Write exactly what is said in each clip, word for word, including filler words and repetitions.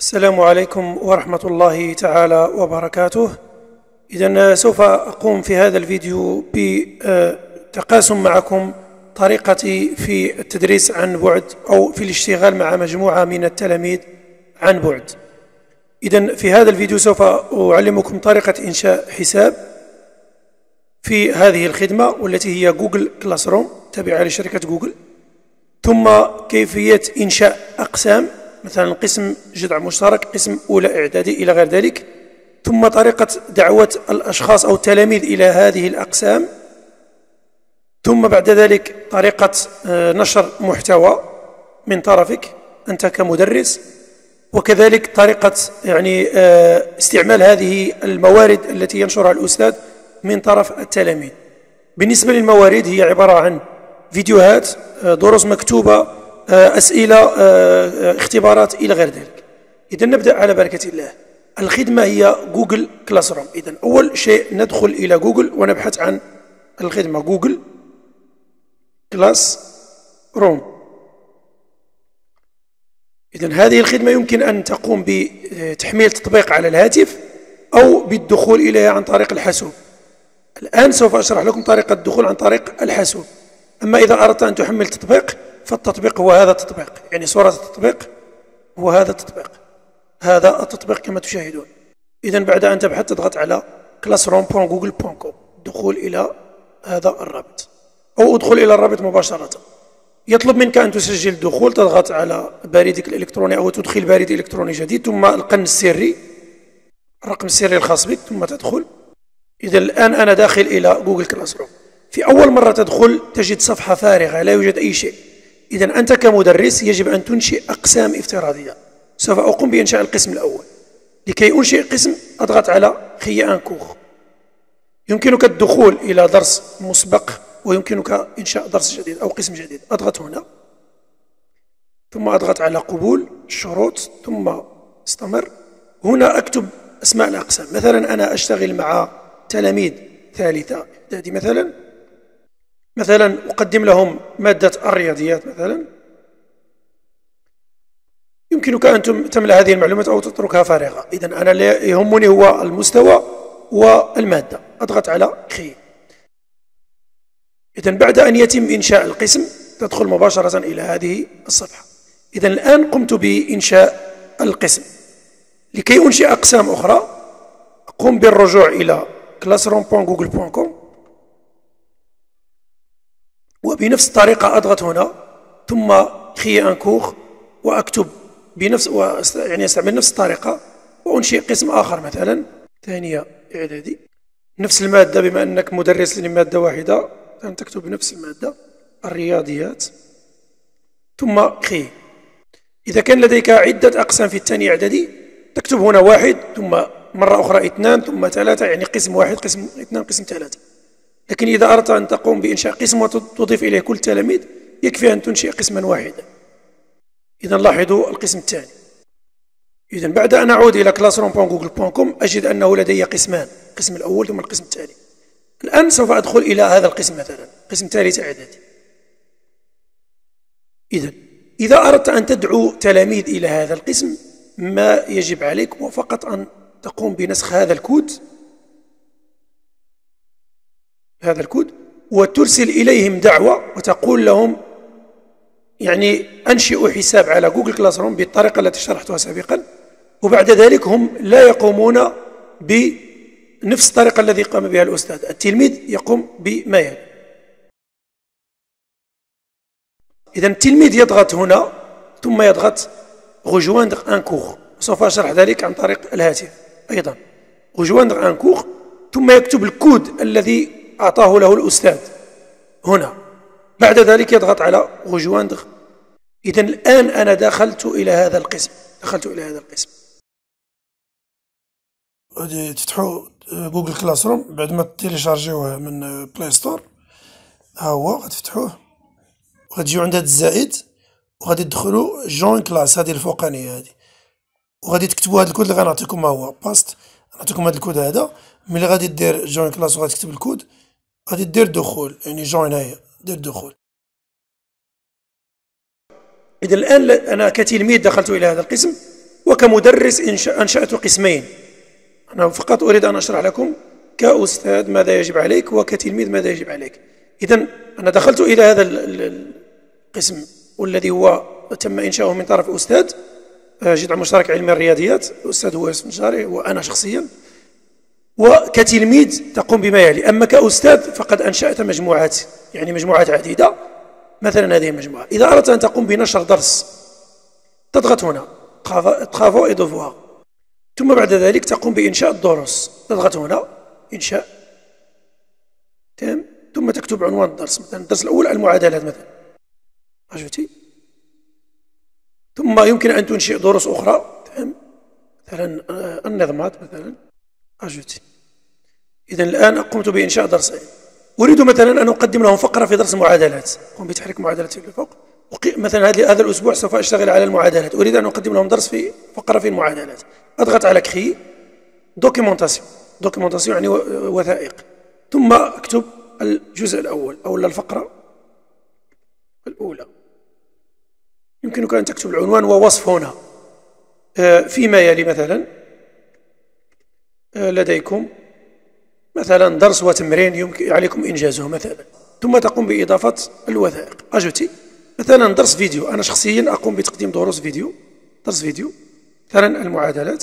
السلام عليكم ورحمة الله تعالى وبركاته. إذن سوف أقوم في هذا الفيديو بتقاسم معكم طريقتي في التدريس عن بعد أو في الاشتغال مع مجموعة من التلاميذ عن بعد. إذن في هذا الفيديو سوف أعلمكم طريقة إنشاء حساب في هذه الخدمة والتي هي جوجل كلاس روم تابعة لشركة جوجل، ثم كيفية إنشاء أقسام، مثلا قسم جذع مشترك، قسم أولى إعدادي إلى غير ذلك، ثم طريقة دعوة الأشخاص أو التلاميذ إلى هذه الأقسام، ثم بعد ذلك طريقة نشر محتوى من طرفك أنت كمدرس، وكذلك طريقة يعني استعمال هذه الموارد التي ينشرها الأستاذ من طرف التلاميذ. بالنسبة للموارد هي عبارة عن فيديوهات، دروس مكتوبة، أسئلة، اختبارات إلى غير ذلك. إذا نبدأ على بركة الله. الخدمة هي جوجل كلاس روم. إذا أول شيء ندخل إلى جوجل ونبحث عن الخدمة جوجل كلاس روم. إذا هذه الخدمة يمكن أن تقوم بتحميل تطبيق على الهاتف أو بالدخول إليها عن طريق الحاسوب. الآن سوف أشرح لكم طريقة الدخول عن طريق الحاسوب. أما إذا أردت أن تحمل تطبيق فالتطبيق هو هذا التطبيق، يعني صورة التطبيق هو هذا التطبيق، هذا التطبيق كما تشاهدون. إذا بعد أن تبحث تضغط على classroom دوت جوجل دوت كوم، الدخول إلى هذا الرابط أو ادخل إلى الرابط مباشرة. يطلب منك أن تسجل الدخول، تضغط على بريدك الإلكتروني أو تدخل بريد إلكتروني جديد، ثم القن السري، الرقم السري الخاص بك، ثم تدخل. إذا الآن أنا داخل إلى جوجل كلاس روم. في أول مرة تدخل تجد صفحة فارغة لا يوجد أي شيء. إذا أنت كمدرس يجب أن تنشئ أقسام افتراضية. سوف أقوم بإنشاء القسم الأول. لكي أنشئ قسم أضغط على خي أن كوخ. يمكنك الدخول إلى درس مسبق ويمكنك إنشاء درس جديد أو قسم جديد. أضغط هنا ثم أضغط على قبول الشروط ثم استمر. هنا أكتب أسماء الأقسام. مثلا أنا أشتغل مع تلاميذ ثالثة إعدادي مثلا مثلا أقدم لهم مادة الرياضيات مثلا. يمكنك أن تملأ هذه المعلومات أو تتركها فارغة. إذا أنا اللي يهمني هو المستوى والمادة. أضغط على خي. إذا بعد أن يتم إنشاء القسم تدخل مباشرة إلى هذه الصفحة. إذا الآن قمت بإنشاء القسم. لكي أنشئ أقسام أخرى أقوم بالرجوع إلى classroom دوت جوجل دوت كوم وبنفس الطريقة أضغط هنا ثم خي أن كوخ وأكتب بنفس يعني أستعمل نفس الطريقة وأنشئ قسم آخر مثلا ثانية إعدادي، نفس المادة بما أنك مدرس لمادة واحدة أن تكتب نفس المادة الرياضيات ثم خي. إذا كان لديك عدة أقسام في الثانية إعدادي تكتب هنا واحد ثم مرة أخرى اثنان ثم ثلاثة، يعني قسم واحد قسم اثنان قسم ثلاثة. لكن إذا أردت أن تقوم بإنشاء قسم وتضيف إليه كل تلاميذ يكفي أن تنشئ قسما واحدا. إذا لاحظوا القسم الثاني. إذا بعد أن أعود إلى classroom دوت جوجل دوت كوم أجد أنه لدي قسمان، القسم الأول ثم القسم الثاني. الآن سوف أدخل إلى هذا القسم مثلا قسم ثالث إعدادي. إذا إذا أردت أن تدعو تلاميذ إلى هذا القسم ما يجب عليك هو فقط أن تقوم بنسخ هذا الكود هذا الكود وترسل إليهم دعوة وتقول لهم يعني أنشئوا حساب على جوجل كلاس روم بالطريقة التي شرحتها سابقا، وبعد ذلك هم لا يقومون بنفس الطريقة التي قام بها الأستاذ. التلميذ يقوم بما يلي. إذا التلميذ يضغط هنا ثم يضغط rejoindre un cours. سوف أشرح ذلك عن طريق الهاتف أيضا. rejoindre un cours ثم يكتب الكود الذي أعطاه له الأستاذ هنا. بعد ذلك يضغط على rejoindre. إذا الآن أنا دخلت إلى هذا القسم دخلت إلى هذا القسم. غادي تفتحوا جوجل كلاس روم بعد ما تيليشارجيوه من بلاي ستور. ها هو غتفتحوه وغتجيو عند هذا الزائد وغادي تدخلوا جوين كلاس هذه الفوقانية هذه وغادي تكتبوا هذا الكود اللي غنعطيكم. ما هو باست نعطيكم هذا الكود هذا. ملي غادي دير جوين كلاس وغادي تكتب الكود غادي دير دخول، يعني جوين هي دير دخول. إذا الآن أنا كتلميذ دخلت إلى هذا القسم وكمدرس أنشأت قسمين. أنا فقط أريد أن أشرح لكم كأستاذ ماذا يجب عليك وكتلميذ ماذا يجب عليك. إذن أنا دخلت إلى هذا القسم والذي هو تم إنشاؤه من طرف أستاذ جذع مشترك علمي الرياضيات، الأستاذ هو يوسف النجاري وأنا شخصيا، وكتلميذ تقوم بما يلي. أما كأستاذ فقد أنشأت مجموعات، يعني مجموعات عديدة. مثلا هذه المجموعة إذا أردت أن تقوم بنشر درس تضغط هنا travaux et devoirs، ثم بعد ذلك تقوم بإنشاء الدروس، تضغط هنا إنشاء تام، ثم تكتب عنوان الدرس، مثلا الدرس الأول المعادلات مثلا، أجوتي. ثم يمكن أن تنشئ دروس أخرى، تام، مثلا النظمات مثلا، أجوتي. إذا الآن قمت بإنشاء درسين، أريد مثلا أن أقدم لهم فقرة في درس المعادلات، قم بتحريك معادلات للفوق. مثلا هذا الأسبوع سوف أشتغل على المعادلات، أريد أن أقدم لهم درس في فقرة في المعادلات، أضغط على كري دوكيمونتاسيون، دوكيمونتاسيون يعني وثائق، ثم أكتب الجزء الأول أو الفقرة الأولى. يمكنك أن تكتب العنوان ووصف هنا فيما يلي. مثلا لديكم مثلا درس وتمرين يمكن عليكم إنجازه مثلا، ثم تقوم بإضافة الوثائق. أجوتي مثلا درس فيديو، أنا شخصيا أقوم بتقديم دروس فيديو، درس فيديو مثلا المعادلات،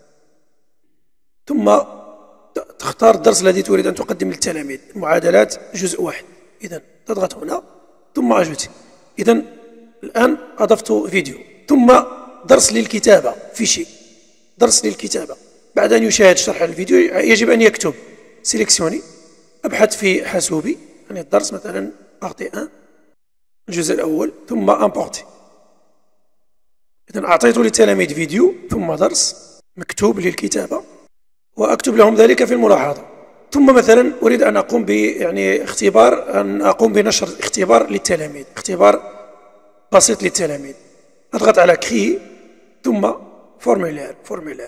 ثم تختار الدرس الذي تريد أن تقدم للتلاميذ، المعادلات جزء واحد، إذا تضغط هنا ثم أجوتي. إذا الآن أضفت فيديو، ثم درس للكتابة فيشي، درس للكتابة. بعد أن يشاهد شرح الفيديو يجب أن يكتب سيليكسيوني، أبحث في حاسوبي يعني الدرس مثلا أعطي أن الجزء الأول ثم امبورتي. إذا أعطيت للتلاميذ فيديو ثم درس مكتوب للكتابة، وأكتب لهم ذلك في الملاحظة. ثم مثلا أريد أن أقوم ب يعني اختبار، أن أقوم بنشر اختبار للتلاميذ، اختبار بسيط للتلاميذ. أضغط على كري ثم فورمولير، فورمولير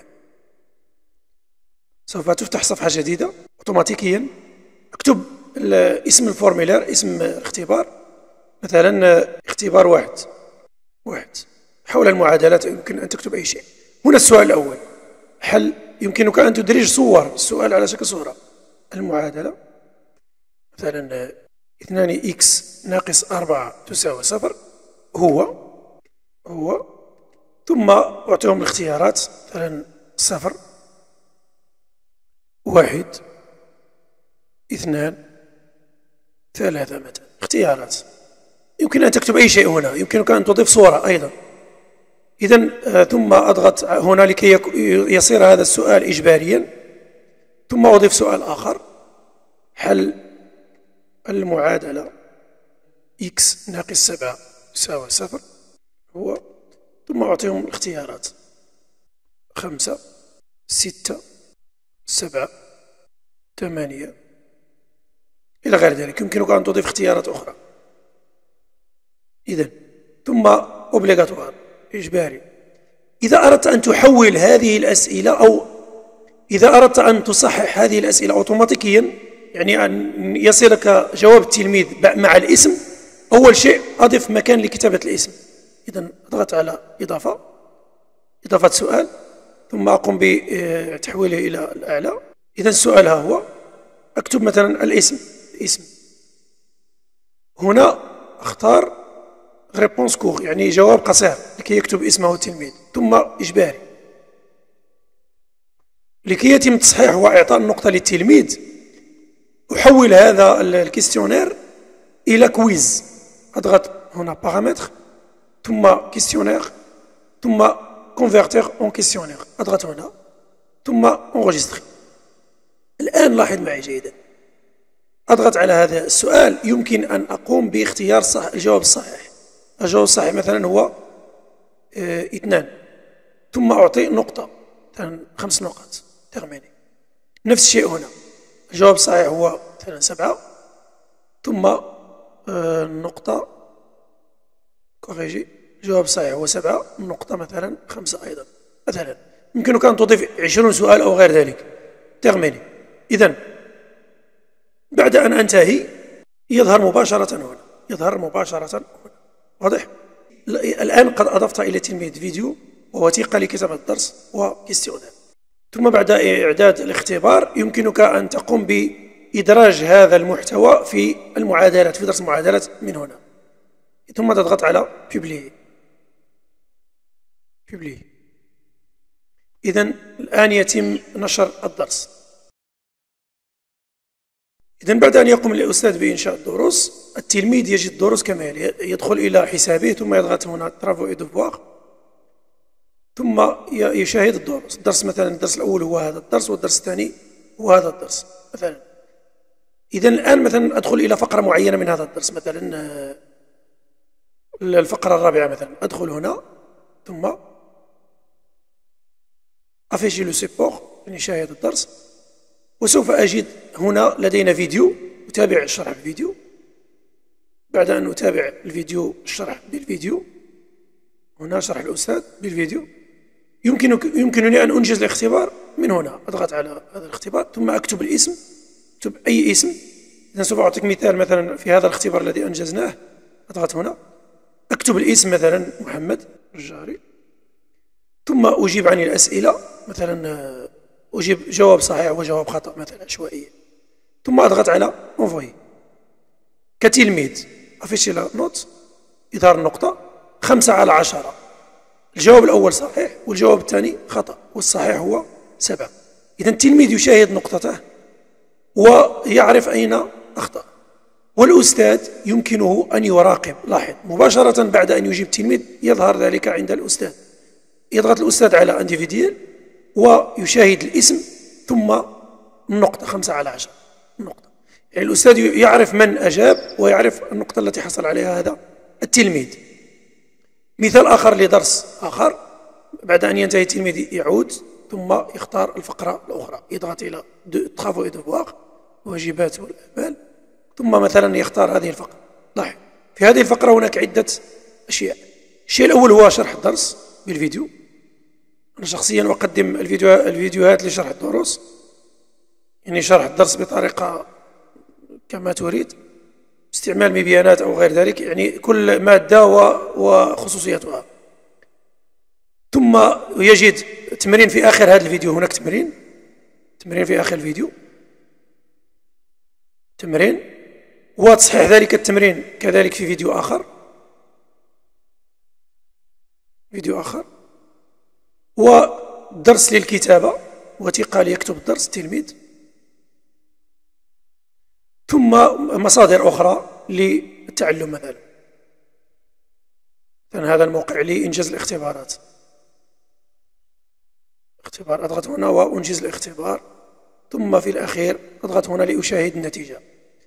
سوف تفتح صفحة جديدة أوتوماتيكيا. أكتب اسم الفورمولير، اسم الاختبار، مثلا اختبار واحد واحد حول المعادلات، يمكن أن تكتب أي شيء. هنا السؤال الأول حل، يمكنك أن تدرج صور السؤال على شكل صورة. المعادلة مثلا اثنان إكس ناقص أربعة تساوي صفر، هو هو ثم أعطيهم الاختيارات، مثلا صفر واحد اثنان ثلاثة مثلا، اختيارات. يمكن أن تكتب أي شيء هنا، يمكنك أن تضيف صورة أيضا. إذن آه ثم أضغط هنا لكي يصير هذا السؤال إجباريا، ثم أضيف سؤال آخر، حل المعادلة إكس ناقص سبعة يساوي صفر، هو ثم أعطيهم الاختيارات خمسة ستة سبعة ثمانية إلى غير ذلك. يمكنك أن تضيف اختيارات أخرى. إذن ثم أوبليغاتوار إجباري. إذا أردت أن تحول هذه الأسئلة أو إذا أردت أن تصحح هذه الأسئلة أوتوماتيكيا، يعني أن يصلك جواب التلميذ مع الاسم، أول شيء أضف مكان لكتابة الاسم. إذن أضغط على إضافة، إضافة سؤال، ثم أقوم بتحويله إلى الأعلى. إذن السؤال ها هو، أكتب مثلا الاسم، الاسم هنا أختار ريبونس كور يعني جواب قصير لكي يكتب اسمه التلميذ، ثم إجباري. لكي يتم التصحيح وإعطاء النقطة للتلميذ أحول هذا الكيستيونير إلى كويز. أضغط هنا بارامتر ثم كيستيونير ثم كونفرتير اون كيستيونير، أضغط هنا ثم انغوجيستري. الآن لاحظ معي جيدا، أضغط على هذا السؤال، يمكن أن أقوم باختيار صح الجواب الصحيح. الجواب الصحيح مثلا هو اه اثنان، ثم أعطي نقطة، مثلا خمس نقاط تغميني. نفس الشيء هنا، الجواب الصحيح هو مثلا سبعة، ثم اه نقطة كوريجي، الجواب الصحيح هو سبعة، نقطة مثلا خمسة أيضا. مثلا يمكنك أن تضيف عشرون سؤال أو غير ذلك تغميني. إذن بعد أن أنتهي يظهر مباشرة هنا، يظهر مباشرة هنا. واضح؟ الآن قد أضفت إلى تلميذ فيديو ووثيقة لكتابة الدرس واستخدامه. ثم بعد إعداد الاختبار يمكنك أن تقوم بإدراج هذا المحتوى في المعادلات، في درس المعادلات من هنا، ثم تضغط على Publier. Publier. إذن الآن يتم نشر الدرس. إذن بعد أن يقوم الأستاذ بإنشاء الدروس، التلميذ يجد الدروس كما يلي: يدخل إلى حسابه ثم يضغط هنا Travaux et Devoirs، ثم يشاهد الدروس. الدرس مثلا الدرس الأول هو هذا الدرس، والدرس الثاني هو هذا الدرس مثلا. إذن الآن مثلا أدخل إلى فقرة معينة من هذا الدرس، مثلا الفقرة الرابعة مثلا، أدخل هنا ثم أفيشي لو سيبور، يعني شاهد الدرس، وسوف أجد هنا لدينا فيديو، أتابع الشرح بالفيديو. بعد أن أتابع الفيديو الشرح بالفيديو، هنا شرح الأستاذ بالفيديو، يمكن يمكنني أن أنجز الاختبار من هنا. أضغط على هذا الاختبار ثم أكتب الاسم، أكتب أي اسم. إذا سوف أعطيك مثال مثلا في هذا الاختبار الذي أنجزناه، أضغط هنا أكتب الاسم مثلا محمد الجاري، ثم أجيب عن الأسئلة، مثلا أجيب جواب صحيح وجواب خطأ مثلا عشوائيا، ثم أضغط على Envoyer. كتلميذ أفيشي لا نوت، إظهار النقطة، خمسة على عشرة. الجواب الأول صحيح والجواب الثاني خطأ، والصحيح هو سبعة. إذا التلميذ يشاهد نقطته ويعرف أين أخطأ، والأستاذ يمكنه أن يراقب. لاحظ مباشرة بعد أن يجيب التلميذ يظهر ذلك عند الأستاذ. يضغط الأستاذ على Individual ويشاهد الاسم ثم النقطة خمسة على عشرة النقطة، يعني الأستاذ يعرف من أجاب ويعرف النقطة التي حصل عليها هذا التلميذ. مثال آخر لدرس آخر، بعد أن ينتهي التلميذ يعود ثم يختار الفقرة الأخرى، يضغط إلى Travaux et Devoirs، واجبات والأعمال، ثم مثلا يختار هذه الفقرة. لاحظ في هذه الفقرة هناك عدة أشياء. الشيء الأول هو شرح الدرس بالفيديو. أنا شخصيا أقدم الفيديو الفيديوهات لشرح الدروس، يعني شرح الدرس بطريقة كما تريد، استعمال مبيانات أو غير ذلك، يعني كل مادة وخصوصياتها. ثم يجد تمرين في آخر هذا الفيديو، هناك تمرين تمرين في آخر الفيديو، تمرين، وتصحيح ذلك التمرين كذلك في فيديو آخر فيديو آخر ودرس للكتابة، وثيقة ليكتب الدرس التلميذ، ثم مصادر أخرى للتعلم، مثلا هذا الموقع لإنجاز الاختبارات. اختبار، أضغط هنا وأنجز الاختبار، ثم في الأخير أضغط هنا لأشاهد النتيجة.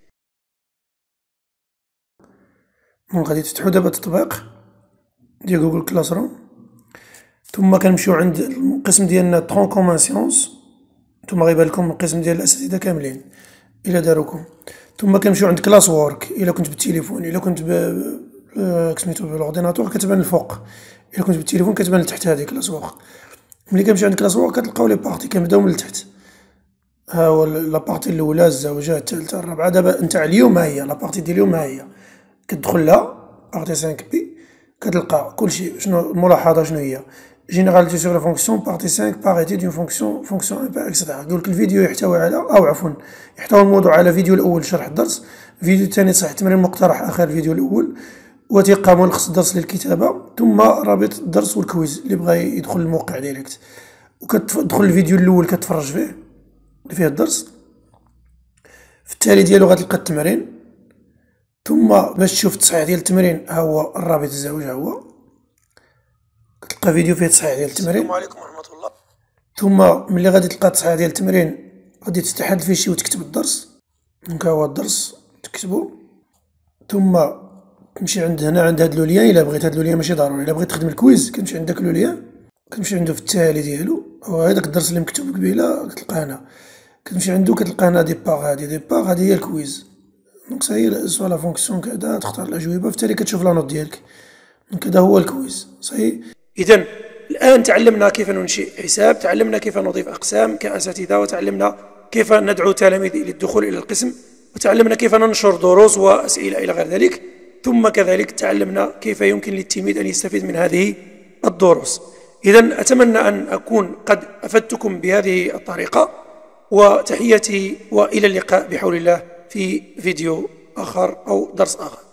غادي تفتحوا دابا التطبيق ديال جوجل كلاس روم، ثم كنمشيو عند القسم ديالنا ترون كومون سيونس، ثم غيبان لكم القسم ديال الأساتذة كاملين إلا داروكم، ثم كنمشيو عند كلاس وورك. إلا كنت بالتليفون، إلا كنت سميتو بالأورديناتور كتبان الفوق، إلا كنت بالتليفون كتبان لتحت. هذه كلاس وورك. ملي كنمشيو عند كلاس وورك كتلقاو لي بارتي كنبداو من التحت. ها هو لابارتي الأولى، الزوجة، الثالثة، الرابعة. دابا نتاع اليوم ها هي لابارتي ديال اليوم، ها هي كتدخل لها بارتي خمسة بي، كتلقى كلشي. شنو الملاحظة؟ شنو هي؟ جينيراليتي سور لا فونكسيون، بارتي خمسة، باريتي دون فونكسيون، فونكسيون امبير اكسترا. يقول لك الفيديو يحتوي على، أو عفوا يحتوي الموضوع على فيديو الأول شرح الدرس، فيديو الثاني تصحيح التمرين مقترح آخر الفيديو الأول، وثيقة ملخص الدرس للكتابة، ثم رابط الدرس والكويز اللي بغى يدخل الموقع ديريكت، وكتدخل الفيديو الأول كتفرج فيه اللي فيه الدرس. في التالي ديالو غتلقى التمرين، ثم باش تشوف التصحيح ديال التمرين ها هو الرابط الزوج، ها هو كتلقى فيديو فيه تصحيح ديال التمرين. السلام عليكم ورحمة الله. ثم ملي غادي تلقى التصحيح ديال التمرين غادي تفتح هاد الفيشي وتكتب الدرس. دونك ها هو الدرس تكتبو، ثم تمشي عند هنا عند هاد لوليان. إلا بغيت هاد لوليان ماشي ضروري، إلا بغيت تخدم الكويز كتمشي عند داك لوليان، كتمشي عندو في التالي ديالو، هو هذاك الدرس اللي مكتوب قبيله كتلقى هنا، كتمشي عندو كتلقى هنا ديباغ. هادي ديباغ هادي هي الكويز. دونك صاي سوا لا فونكسيون كذا، تختار الأجوبة، في التالي كتشوف لا نوت ديالك. دونك هذا هو الكويز صاي. إذن الآن تعلمنا كيف ننشئ حساب، تعلمنا كيف نضيف أقسام كأساتذة، وتعلمنا كيف ندعو تلاميذ للدخول إلى القسم، وتعلمنا كيف ننشر دروس وأسئلة إلى غير ذلك. ثم كذلك تعلمنا كيف يمكن للتلميذ أن يستفيد من هذه الدروس. إذن أتمنى أن أكون قد أفدتكم بهذه الطريقة، وتحياتي وإلى اللقاء بحول الله في فيديو آخر أو درس آخر.